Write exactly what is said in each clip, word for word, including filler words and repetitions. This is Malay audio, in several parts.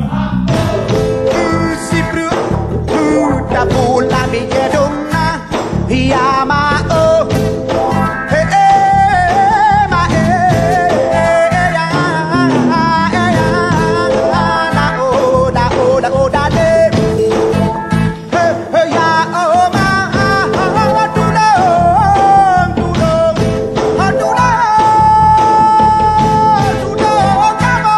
Si bru da pula mi gedungna ya ma oh hey hey ma eh ya ya da oh da oh da oh da de hey hey ya oh ma tu dong tu dong tu dong tu dong kamu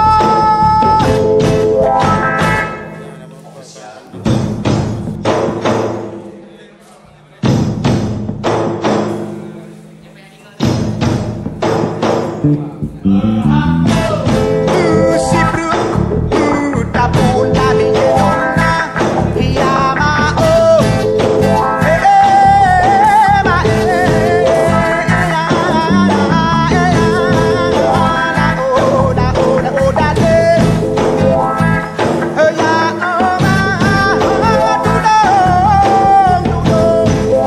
si bru da pula mi gedungna ya ma oh hey ma eh ya ya da oh da oh da oh da de hey ya oh ma tu dong tu dong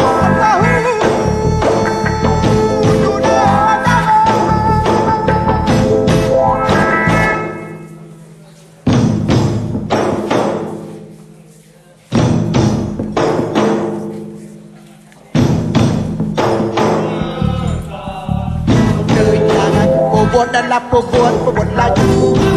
tu dong Đời jangan pobon dalam pobon pobon laju